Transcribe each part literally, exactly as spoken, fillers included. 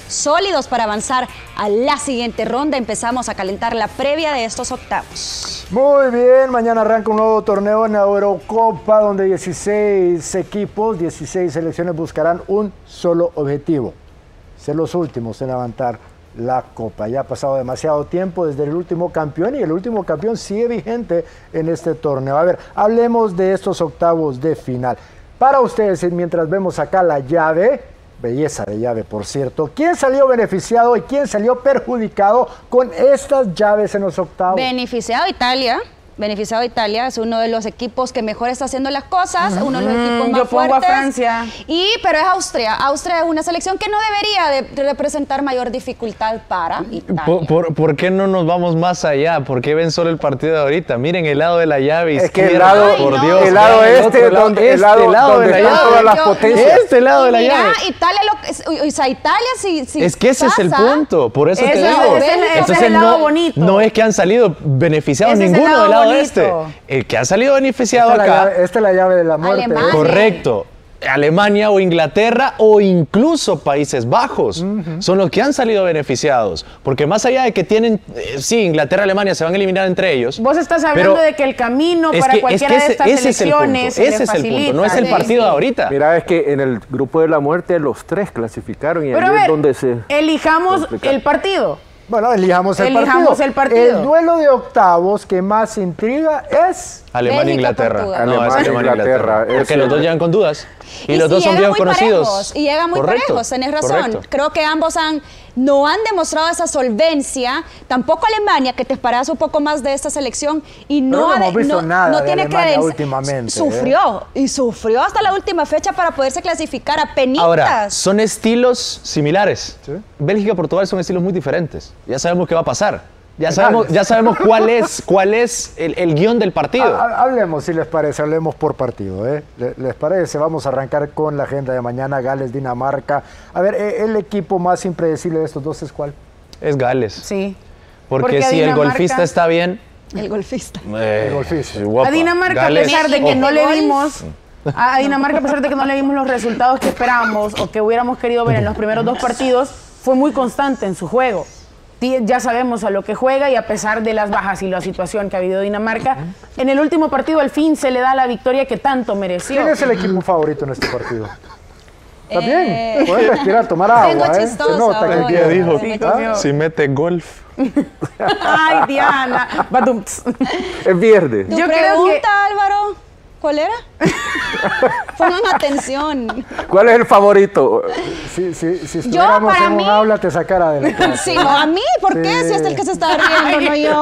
sólidos para avanzar a la siguiente ronda. Empezamos a calentar la previa de estos octavos. Muy bien, mañana arranca un nuevo torneo en la Eurocopa donde dieciséis equipos, dieciséis selecciones buscarán un solo objetivo: ser los últimos en levantar la copa. Ya ha pasado demasiado tiempo desde el último campeón y el último campeón sigue vigente en este torneo. A ver, hablemos de estos octavos de final. Para ustedes, mientras vemos acá la llave, belleza de llave por cierto, ¿quién salió beneficiado y quién salió perjudicado con estas llaves en los octavos? Beneficiado Italia. Beneficiado Italia, es uno de los equipos que mejor está haciendo las cosas, uh-huh. uno de los equipos más Yo pongo fuertes. a Francia. Y, pero es Austria. Austria es una selección que no debería de representar mayor dificultad para Italia. ¿Por, por, ¿Por qué no nos vamos más allá? ¿Por qué ven solo el partido de ahorita? Miren el lado de la llave es izquierda, que el lado, por Ay, Dios. no. El lado este, el donde, este lado, lado donde de la están todas las yo, potencias. Este lado de la mira, llave. Italia, lo, o sea, Italia sí, sí Es que ese pasa. es el punto, por eso Ese, te digo. ese es el- ese Entonces es el lado no, bonito. no es que han salido beneficiados Ese es el ninguno lado del lado bonito. este. El que ha salido beneficiado Esta es la acá. llave- esta es la llave de la muerte. Alemania. Correcto. Alemania o Inglaterra o incluso Países Bajos uh-huh. son los que han salido beneficiados. Porque más allá de que tienen, eh, sí, Inglaterra y Alemania se van a eliminar entre ellos. Vos estás hablando de que el camino para que, cualquiera es que de estas ese, selecciones ese es el punto, ese es el punto, no es el partido de ahorita. Mira, es que en el grupo de la muerte los tres clasificaron y Pero ahí a es ver, donde se... elijamos complica. el partido. Bueno, elijamos el Elijamos partido. el partido. El duelo de octavos que más intriga es... Alemania e Bélgica, Inglaterra. Portugal. No, es Alemania, Alemania e Inglaterra. Inglaterra. Porque Ese- los dos llegan con dudas. Y, Y los si dos son llega bien muy conocidos. parejos, y llegan muy Correcto, parejos, tenés razón. correcto. Creo que ambos han, no han demostrado esa solvencia. Tampoco Alemania, que te esperabas un poco más de esta selección. Y no, Pero no ha de- hemos visto no, nada no de tiene Alemania que últimamente, Sufrió, ¿eh? Y sufrió hasta la última fecha para poderse clasificar a penitas. Ahora, son estilos similares. Sí. Bélgica y Portugal son estilos muy diferentes. Ya sabemos qué va a pasar. Ya sabemos, ya sabemos cuál es, cuál es el, el guión del partido. Ha- ha- Hablemos, si les parece, hablemos por partido. ¿eh? Le- ¿Les parece? Vamos a arrancar con la agenda de mañana, Gales, Dinamarca. A ver, eh, ¿el equipo más impredecible de estos dos es cuál? Es Gales. Sí. Porque, Porque a si el Dinamarca- golfista está bien... El golfista. eh, El golfista. guapa. A Dinamarca, Gales, a pesar de que ojo. no le Golf. vimos, a a Dinamarca, a pesar de que no le vimos los resultados que esperábamos o que hubiéramos querido ver en los primeros dos partidos, fue muy constante en su juego. Ti- Ya sabemos a lo que juega y a pesar de las bajas y la situación que ha habido Dinamarca, en el último partido al fin se le da la victoria que tanto mereció. ¿Quién es el equipo favorito en este partido? ¿Está Eh, bien? Puedes respirar, tomar Tengo agua. ¿eh? chistoso, Se nota que voy. quiere. dijo, Sí, comió. si mete golf. Ay, Diana. Badumts. Es viernes. Tu Yo creo pregunta, que- Álvaro, ¿cuál era? Pongan atención. ¿Cuál es el favorito? Si, si, si estuviéramos para en mí- un aula, te sacara de la clase. Sí, no, a mí, ¿por qué? Sí. Si hasta el que se está riendo, no yo.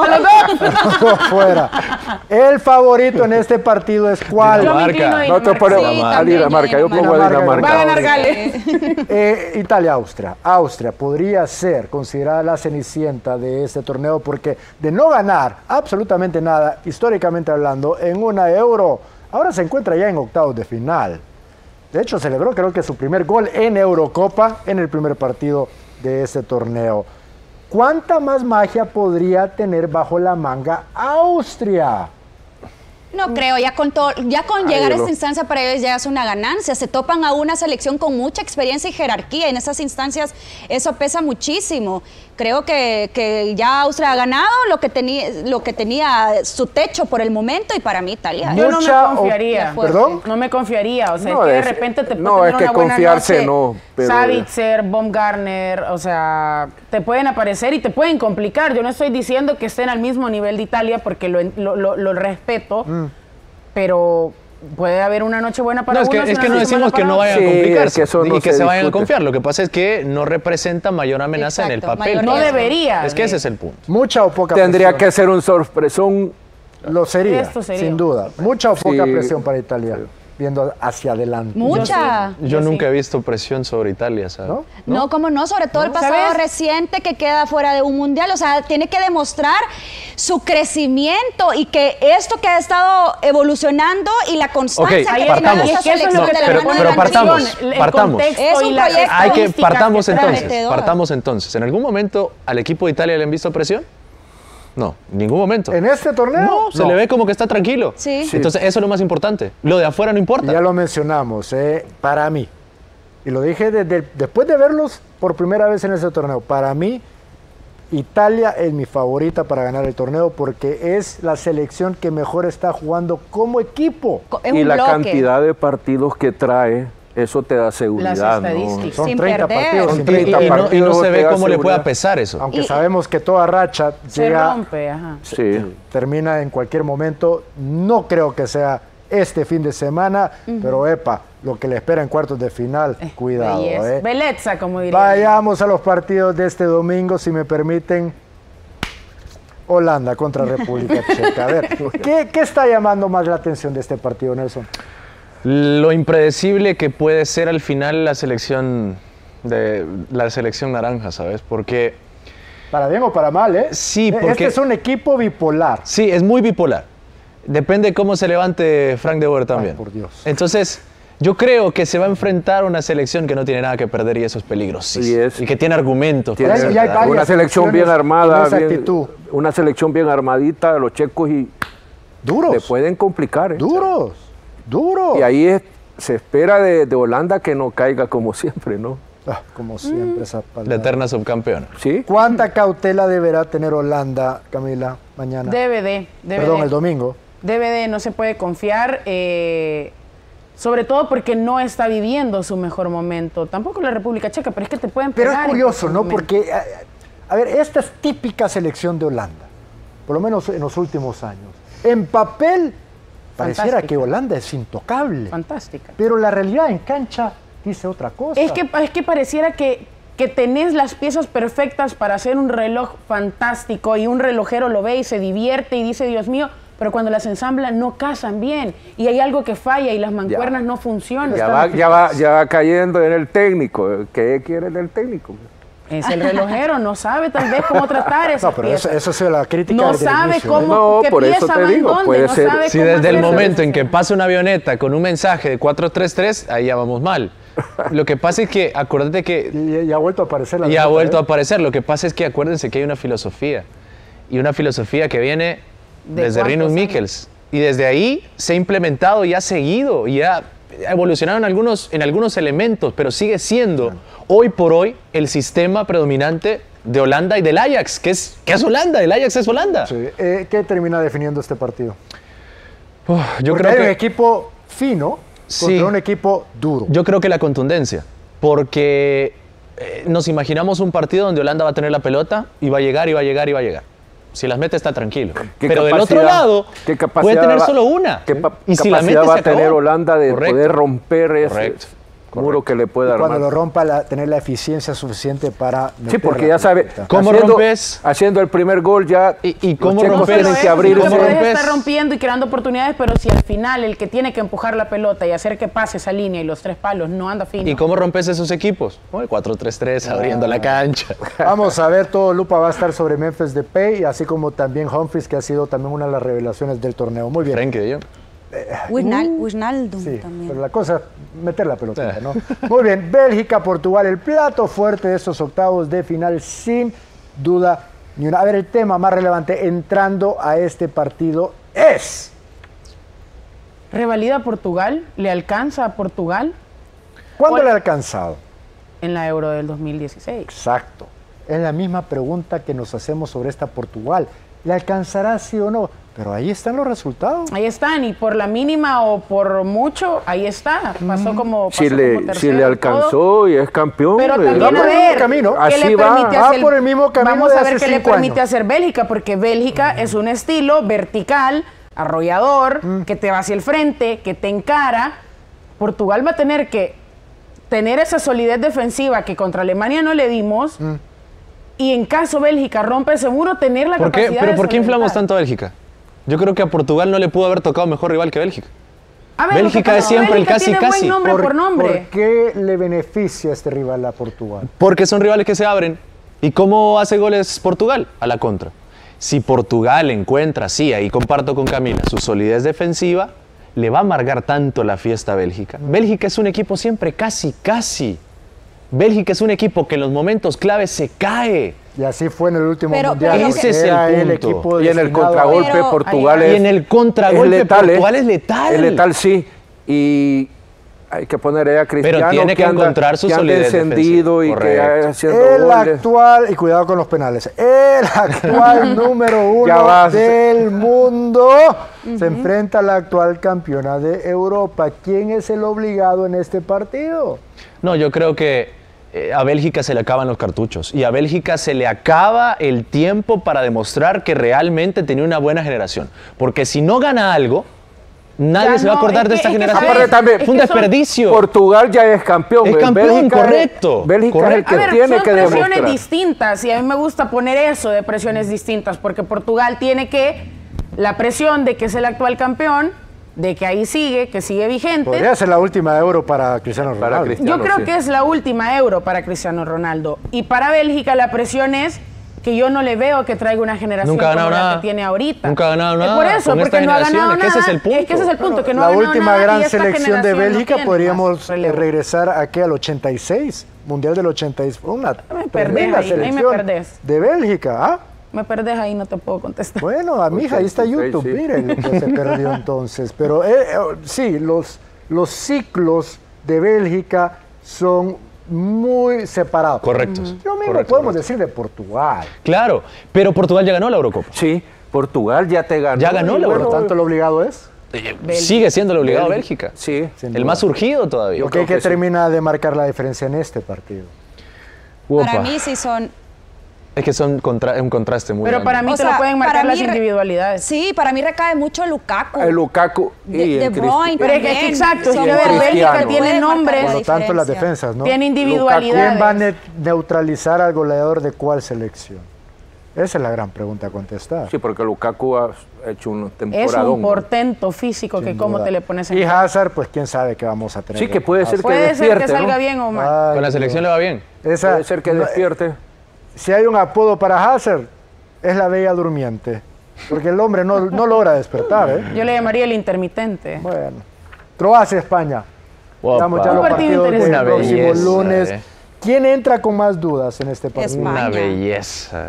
Fuera. El favorito en este partido es cuál. Yo me Dinamarca. inclino a No te Dinamarca. ponemos Sí, a también, Dinamarca, yo pongo a Dinamarca. Dinamarca. Va a ganar Gales. Eh, Italia-Austria. Austria podría ser considerada la cenicienta de este torneo porque de no ganar absolutamente nada, históricamente hablando, en una Euro, ahora se encuentra ya en octavos de final. De hecho, celebró creo que su primer gol en Eurocopa en el primer partido de este torneo. ¿Cuánta más magia podría tener bajo la manga Austria? No creo, ya con todo, ya con Ay, llegar a lo- esta instancia para ellos ya es una ganancia. Se topan a una selección con mucha experiencia y jerarquía. En esas instancias eso pesa muchísimo. Creo que, que ya Austria ha ganado lo que tenía, lo que tenía su techo por el momento y para mí Italia. Yo no me Mucha o- confiaría. ¿Perdón? No me confiaría. O sea, No, es que de es- repente te no, puede es tener que una buena confiarse noche. no, pero- Savitzer, Baumgartner, o sea, te pueden aparecer y te pueden complicar. Yo no estoy diciendo que estén al mismo nivel de Italia porque lo, lo, lo- lo respeto, pero puede haber una noche buena para No, es que, unos y es una que no noche decimos mala que para no otros. vayan a Sí, complicarse es que eso y no que se se vayan a discute. confiar. Lo que pasa es que no representa mayor amenaza en el Exacto, papel. mayor No riesgo. debería. Es que de- ese es el punto. Mucha o poca Tendría que presión. ser un sorpresón. Lo sería, Esto sería. sin duda. Mucha o poca Sí. presión para Italia, viendo hacia adelante. Mucha. Yo Yo nunca sí. he visto presión sobre Italia, ¿sabes? ¿No? No, como no, sobre todo el pasado ¿Sabes? reciente que queda fuera de un mundial. O sea, tiene que demostrar su crecimiento y que esto que ha estado evolucionando y la constancia Ok, que Ahí tiene partamos. está. Y esta es que eso es selección lo que de te la pero- mano pone de pero la la partamos, atención, el partamos. contexto Es un y las proyecto. Hay que, estadísticas partamos que trae. entonces, prometedor. partamos entonces. ¿En algún momento al equipo de Italia le han visto presión? No, en ningún momento. ¿En este torneo? No, se le ve como que está tranquilo. Sí. Entonces eso es lo más importante. Lo de afuera no importa. Ya lo mencionamos, eh, para mí, y lo dije desde, después de verlos por primera vez en ese torneo, para mí Italia es mi favorita para ganar el torneo porque es la selección que mejor está jugando como equipo. Es y un la bloque. cantidad de partidos que trae, eso te da seguridad. Las ¿no? estadísticas. Son Sin treinta perder. partidos. Son sin Y, y- treinta y no, y no partidos se te ve da cómo le pueda seguridad. pesar eso. Aunque Y- sabemos que toda racha Se llega, rompe, ajá. Sí. termina en cualquier momento. No creo que sea este fin de semana, pero epa, lo que le espera en cuartos de final, cuidado. Belleza. eh. Belleza, como diría. Vayamos a los partidos de este domingo, si me permiten. Holanda contra República Checa. A ver, ¿qué, qué está llamando más la atención de este partido, Nelson? Lo impredecible que puede ser al final la selección de la selección naranja, ¿sabes? Porque Para bien o para mal, ¿eh? Sí, Eh, porque- Este es un equipo bipolar. sí, es muy bipolar. Depende de cómo se levante Frank de Boer también. Ay, por Dios. Entonces, yo creo que se va a enfrentar a una selección que no tiene nada que perder y eso es peligrosísimo. Sí es. Y que tiene argumentos. Tiene para Ya- hacer ya hay daño. varias una selección bien selecciones armada, con esa bien- actitud. una selección bien armadita de los checos y Duros. le pueden complicar. ¿eh? Duros. Duros. Y ahí es- se espera de, de Holanda que no caiga como siempre, ¿no? Ah, como siempre, esa La palabra. eterna subcampeona. Sí. ¿Cuánta cautela deberá tener Holanda, Camila, mañana? D V D. D V D. Perdón, el domingo. D V D no se puede confiar, eh, sobre todo porque no está viviendo su mejor momento. Tampoco la República Checa, pero es que te pueden Pero pegar es en curioso, cualquier ¿no? momento. Porque, a, a ver, esta es típica selección de Holanda, por lo menos en los últimos años. En papel, pareciera Fantástica. que Holanda es intocable, Fantástica. pero la realidad en cancha dice otra cosa. Es que, es que pareciera que, que tenés las piezas perfectas para hacer un reloj fantástico y un relojero lo ve y se divierte y dice, Dios mío, pero cuando las ensamblan no casan bien y hay algo que falla y las mancuernas no funcionan. Ya va, ya, va, ya va cayendo en el técnico. ¿Qué quiere del técnico? Es el relojero, no sabe tal vez cómo tratar esas No, pero eso, piezas. eso es la crítica No desde el sabe inicio, cómo, ¿eh? No, qué por eso pieza te va en digo, dónde, puede no ser- sabe Si cómo desde el hacer momento en eso. que pasa una avioneta con un mensaje de cuatro tres tres, ahí ya vamos mal. Lo que pasa es que, acuérdate que Y, y ha vuelto a aparecer la y ha nota, vuelto ¿eh? a aparecer. Lo que pasa es que acuérdense que hay una filosofía. Y una filosofía que viene ¿De desde cuántos Rinus años? Michels. Y desde ahí se ha implementado y ha seguido y ha evolucionado en algunos, en algunos elementos, pero sigue siendo hoy por hoy el sistema predominante de Holanda y del Ajax, que es, que es Holanda, el Ajax es Holanda. Sí. Eh, ¿Qué termina definiendo este partido? Uf, yo, Porque creo hay un que, equipo fino Sí. contra un equipo duro. yo creo que la contundencia, porque eh, nos imaginamos un partido donde Holanda va a tener la pelota y va a llegar y va a llegar y va a llegar. Si las mete está tranquilo. ¿Qué Pero del otro capacidad- lado qué capacidad puede tener va- solo una. ¿Qué pa- y si la mete capacidad va se a tener acabó. Holanda de Correcto. poder romper ese Correcto. muro que le puede Y armar? cuando lo rompa, la- tener la eficiencia suficiente para Sí, meter porque la ya sabe, pelota. ¿Cómo haciendo, rompes? haciendo el primer gol ya ¿Y- y los cómo checos rompes? tienen Pero que eso, abrir tú ¿cómo ese- puedes rompes? estar rompiendo y creando oportunidades, pero si al final el que tiene que empujar la pelota y hacer que pase esa línea y los tres palos no anda fino. ¿Y cómo rompes esos equipos? Con el cuatro tres tres, abriendo la cancha. Vamos a ver, todo lupa va a estar sobre Memphis Depay, así como también Humphries, que ha sido también una de las revelaciones del torneo. Muy bien. Frenkie de Jong. Wijnal- Wijnaldum Sí, también. pero la cosa es meter la pelotita, Eh. ¿no? Muy bien, Bélgica, Portugal, el plato fuerte de estos octavos de final, sin duda ni una. A ver, el tema más relevante entrando a este partido es... ¿Revalida Portugal? ¿Le alcanza a Portugal ¿Cuándo ¿Cuál? le ha alcanzado? en la Euro del dos mil dieciséis? Exacto. Es la misma pregunta que nos hacemos sobre esta Portugal. ¿Le alcanzará sí o no? Pero ahí están los resultados. Ahí están, y por la mínima o por mucho, ahí está. Pasó como, pasó Si le, como si tercero le y todo. alcanzó y es campeón. Pero eh, también va a por el ver, mismo camino. ¿qué Así le va, permite va hacer? por el mismo camino Vamos de a ver hace qué le cinco permite años. hacer Bélgica, porque Bélgica es un estilo vertical, arrollador, Mm. que te va hacia el frente, que te encara. Portugal va a tener que tener esa solidez defensiva que contra Alemania no le dimos. Mm. Y en caso Bélgica rompe ese muro, tener la ¿Por qué? capacidad ¿Pero de por qué inflamos solventar. tanto a Bélgica? Yo creo que a Portugal no le pudo haber tocado mejor rival que Bélgica. A ver, lo que Bélgica pasa es que siempre el Bélgica casi, tiene casi. buen nombre por, ¿Por nombre. ¿Por qué le beneficia este rival a Portugal? Porque son rivales que se abren. ¿Y cómo hace goles Portugal? A la contra. Si Portugal encuentra, sí, ahí comparto con Camila, su solidez defensiva, le va a amargar tanto la fiesta a Bélgica. Bélgica es un equipo siempre casi, casi. Bélgica es un equipo que en los momentos claves se cae. Y así fue en el último Pero- mundial. pero ese es el Era punto. equipo Y en el destinado a- contragolpe Pero- Portugal Ay, es y en el contragolpe es letal, ¿eh? Portugal es letal. Es letal, sí. Y Hay que poner ahí a Cristiano. Pero tiene que, anda, encontrar su que anda solidez encendido y defensiva. que Correcto. haciendo El goles. actual, y cuidado con los penales, el actual número Ya uno vas. del mundo se enfrenta a la actual campeona de Europa. ¿Quién es el obligado en este partido? No, yo creo que eh, a Bélgica se le acaban los cartuchos y a Bélgica se le acaba el tiempo para demostrar que realmente tenía una buena generación. Porque si no gana algo, nadie Ya se va a no, acordar es de que- esta es que generación. Aparte también, Fue un es que son- desperdicio. Portugal ya es campeón. Es güey. campeón, Bélgica es- correcto, Bélgica correcto. es el que A ver, tiene son que presiones demostrar. distintas y a mí me gusta poner eso de presiones distintas porque Portugal tiene que la presión de que es el actual campeón, de que ahí sigue, que sigue vigente. Podría ser la última euro para Cristiano Para Ronaldo. Cristiano. Yo creo sí. que es la última euro para Cristiano Ronaldo. Y para Bélgica la presión es que yo no le veo que traiga una generación Nunca ha ganado como la nada. que tiene ahorita. Nunca ha ganado Es nada por eso, con porque esta no ha generación, ganado es que ese nada. es el punto. Es que ese es el punto, que no ha la ganado última nada y gran esta selección de generación no Bélgica tiene podríamos más relevo. regresar aquí al ochenta y seis, Mundial del ochenta y seis. Una perdés tremenda ahí, ahí me selección perdés. de Bélgica. ¿Ah? Me perdés ahí, no te puedo contestar. Bueno, a mi hija, ahí está ochenta y seis, YouTube, sí. miren lo que se perdió entonces. Pero eh, eh, sí, los, los ciclos de Bélgica son muy separados. Correctos. Lo mismo Correcto, podemos correcto. decir de Portugal. Claro, pero Portugal ya ganó la Eurocopa. Sí, Portugal ya te ganó. Ya ganó Y la Por lo Bueno, tanto, lo obligado es Sigue siendo el obligado a Bélgica. Sí. sin El duda. más surgido todavía. Lo que hay creo que que sí. termina de marcar la diferencia en este partido. Para Upa. mí sí son... Es que son contra- es un contraste muy Pero grande. para mí O te sea, lo pueden para marcar las mí re- individualidades. Sí, para mí recae mucho Lukaku. El Lukaku y De, el de Cristi- Bruyne Pero es que- es que también. exacto, es Son que a ver, jugadores Bélgica que tiene pueden marcar nombres. la Por lo tanto, las diferencia. defensas, ¿no? Tiene ¿Quién individualidades. va a ne- neutralizar al goleador de cuál selección? Esa es la gran pregunta a contestar. Sí, porque Lukaku ha hecho un Es temporadón. un portento físico que Sin cómo duda. te le pones en Y casa. Hazard, pues quién sabe qué vamos a tener. Sí, que puede ser que Puede ser despierte, que salga ¿no? bien o mal. Ay, Con la selección le va bien. esa- Puede ser que no, despierte. Si hay un apodo para Hazard, es la bella durmiente. Porque el hombre no, no logra despertar, ¿eh? Yo le llamaría el intermitente. Bueno. Croacia, España. Opa. Estamos ya Un los partido partidos del interesante. Una próximo belleza, lunes. eh. ¿Quién entra con más dudas en este partido? España. Una belleza.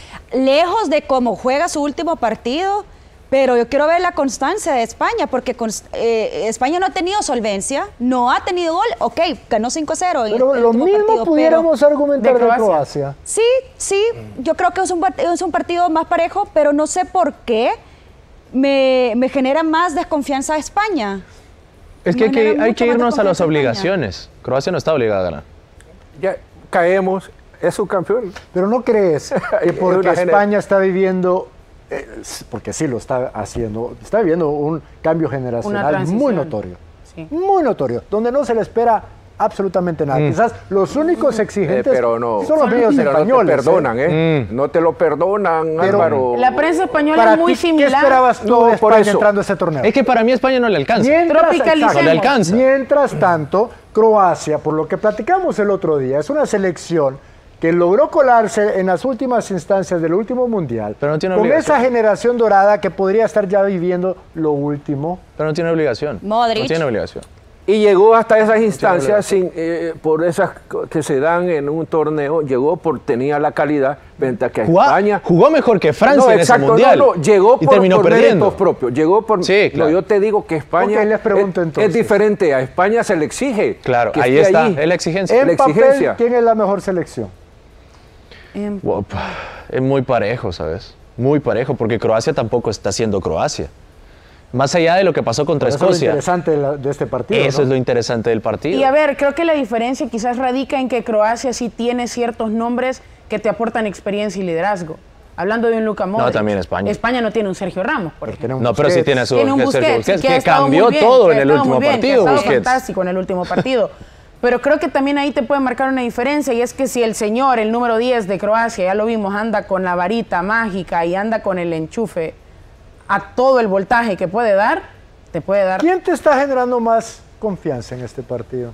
Lejos de cómo juega su último partido, pero yo quiero ver la constancia de España, porque cons- eh, España no ha tenido solvencia, no ha tenido gol. Ok, ganó cinco a cero en Pero el lo último mismo partido, pudiéramos argumentar de de Croacia. Croacia. Sí, sí, yo creo que es un, part- es un partido más parejo, pero no sé por qué me, me genera más desconfianza a España. Es que hay Me que, genera hay mucho que más irnos a las desconfianza a España. obligaciones. Croacia no está obligada a ganar. Ya caemos, es su campeón. Pero ¿no crees que Es porque una gener- España está viviendo, eh, s- porque sí lo está haciendo, está viviendo un cambio generacional transición. muy notorio? Sí. Muy notorio, donde no se le espera absolutamente nada. Quizás los únicos Eh, exigentes pero no, son los medios pero no te españoles. perdonan, ¿eh? ¿eh? Mm. No te lo perdonan, Pero- Álvaro. La prensa española Para es muy ti, ¿qué similar. esperabas tú No, de por España eso. entrando a ese torneo? Es que para mí España no le alcanza. Mientras, Tropicalicemos. exacto. No le alcanza. Mientras tanto, Croacia, por lo que platicamos el otro día, es una selección que logró colarse en las últimas instancias del último mundial, Pero no tiene con obligación. esa generación dorada que podría estar ya viviendo lo último. Pero no tiene obligación. Modric. No tiene obligación. Y llegó hasta esas instancias sin, eh, por esas co- que se dan en un torneo, llegó por tenía la calidad, frente a que Jugá- España jugó mejor que Francia no, en ese exacto, mundial. No, no, llegó y por, terminó por perdiendo. méritos propios. Llegó por. Sí, claro. No, yo te digo que España. Ok, les pregunto es, entonces. es diferente. A España se le exige. Claro, que ahí esté está, allí. es la exigencia. En La papel, exigencia. ¿quién es la mejor selección? Em, Opa, es muy parejo, ¿sabes? Muy parejo, porque Croacia tampoco está siendo Croacia. Más allá de lo que pasó contra Eso es lo Escocia. interesante de, la- de este partido. Eso ¿no? es lo interesante del partido. Y a ver, creo que la diferencia quizás radica en que Croacia sí tiene ciertos nombres que te aportan experiencia y liderazgo. Hablando de un Luka Modric. también España. España no tiene un Sergio Ramos, por Pero ejemplo. tenemos No, pero sí Busquets. tiene a su Tiene un que Sergio Busquets, Busquets, que, ha que estado muy cambió bien, todo que en ha el estado último muy bien, que partido, ha estado Busquets. fantástico en el último partido. Pero creo que también ahí te puede marcar una diferencia y es que si el señor, el número diez de Croacia, ya lo vimos, anda con la varita mágica y anda con el enchufe a todo el voltaje que puede dar, te puede dar ¿Quién te está generando más confianza en este partido?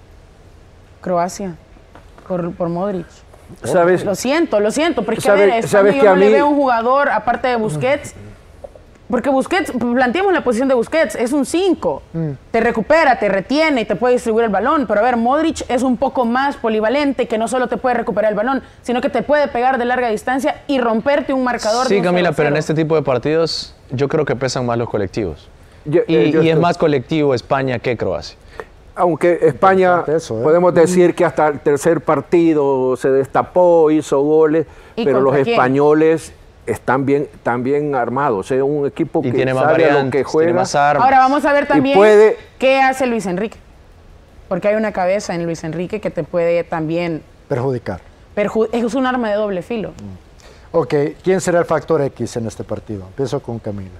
Croacia por, por Modric. ¿Sabes? Lo siento, lo siento, pero es que Sabe- a ver, España sabes yo que no a le mí- veo un jugador aparte de Busquets, porque Busquets, planteemos la posición de Busquets, es un cinco, te recupera, te retiene y te puede distribuir el balón, pero a ver, Modric es un poco más polivalente, que no solo te puede recuperar el balón, sino que te puede pegar de larga distancia y romperte un marcador de Sí, un Camila, cero a pero en cero. este tipo de partidos yo creo que pesan más los colectivos. Yo- Y, eh, yo y es estoy- más colectivo España que Croacia. aunque España, eso, ¿eh? podemos decir que hasta el tercer partido se destapó, hizo goles, ¿Y pero los contra quién? españoles están bien, están bien armados. Es un equipo Y que tiene más sabe a lo variantes, que juega. tiene más armas. Ahora vamos a ver también puede- qué hace Luis Enrique. Porque hay una cabeza en Luis Enrique que te puede también Perjudicar. perju- es un arma de doble filo. Ok, ¿quién será el factor X en este partido? Empiezo con Camila.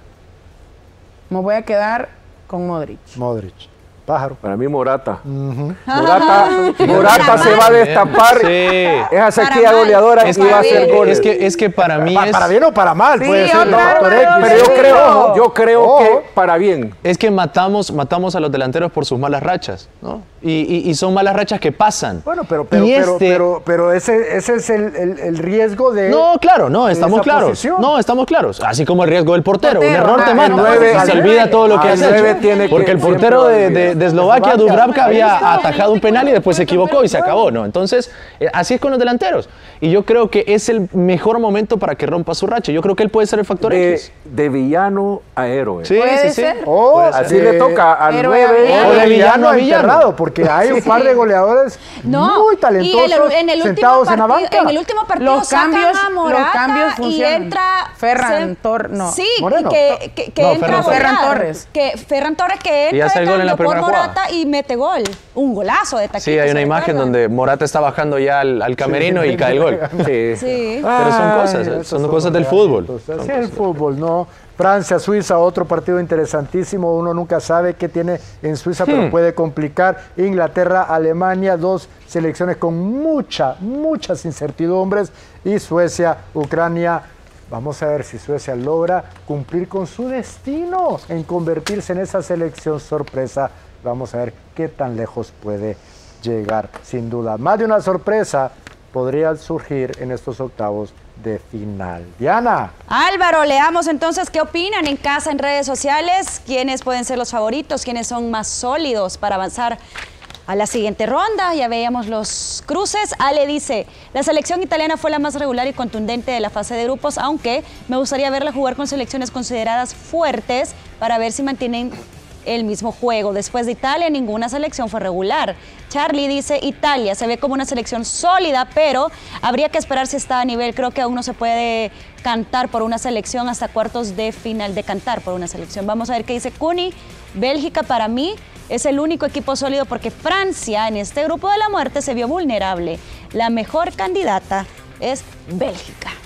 Me voy a quedar con Modric. Modric. Pájaro. Para mí Morata. Morata, Morata se va a destapar. Sí. Esa sequía Para mal. goleadora Es y va a que, hacer goles. es, que, es que para mí Pa- es... para bien o para mal, Sí, puede ser el otra factor vez, X. Pero yo Sí. creo, yo creo Ojo. que para bien. Es que matamos, matamos a los delanteros por sus malas rachas, ¿no? Y, y- y son malas rachas que pasan. Bueno, pero, pero, Y pero, este- pero, pero ese, ese es el, el- el riesgo de... No, claro, no, de estamos esa claros. posición. No, estamos claros. Así como el riesgo del portero. Portero, un error te ah, mata. el nueve- y se al olvida nueve- todo lo que al has nueve hecho. tiene que Porque el siempre portero de, olvidar. de- de Eslovaquia, Eslovaquia, Dubravka, ahí había está. atajado un penal y después se equivocó y se acabó, ¿no? Entonces, eh, así es con los delanteros. Y yo creo que es el mejor momento para que rompa su racha. Yo creo que él puede ser el factor De, X. de villano a héroe. Sí, Puede sí, sí. ser. O Puede ser. Así le toca al Héroe nueve. a villano. o de villano a a villano. enterrado, porque hay un par de goleadores No, muy y talentosos en el, en el último sentados en la partido, banca. en el último partido Los sacan cambios- a los Morata cambios y funcionan. entra Ferran se- Tor- no. Sí, y Moreno. que, que, que No, entra Ferran a golear. Ferran Torres. Que Ferran Torres que entra Y hace de el gol en la cambio por primera jugada. Morata y mete gol. Un golazo de taquito. Sí, hay una ¿se imagen recuerdan? donde Morata está bajando ya al, al camerino y cae el gol. Sí. Sí. Pero son Ay, cosas, esos son cosas del reales. fútbol. Así Son es el fútbol, ¿no? Francia, Suiza, otro partido interesantísimo. Uno nunca sabe qué tiene en Suiza, pero puede complicar. Inglaterra, Alemania, dos selecciones con mucha, muchas incertidumbres. Y Suecia, Ucrania. Vamos a ver si Suecia logra cumplir con su destino en convertirse en esa selección sorpresa. Vamos a ver qué tan lejos puede llegar, sin duda. Más de una sorpresa podría surgir en estos octavos de final. Diana. Álvaro, leamos entonces qué opinan en casa, en redes sociales, quiénes pueden ser los favoritos, quiénes son más sólidos para avanzar a la siguiente ronda. Ya veíamos los cruces. Ale dice, la selección italiana fue la más regular y contundente de la fase de grupos, aunque me gustaría verla jugar con selecciones consideradas fuertes para ver si mantienen el mismo juego. Después de Italia, ninguna selección fue regular. Charlie dice, Italia se ve como una selección sólida, pero habría que esperar si está a nivel. Creo que aún no se puede cantar por una selección hasta cuartos de final, de cantar por una selección. Vamos a ver qué dice Cuni. Bélgica para mí es el único equipo sólido porque Francia en este grupo de la muerte se vio vulnerable. La mejor candidata es Bélgica.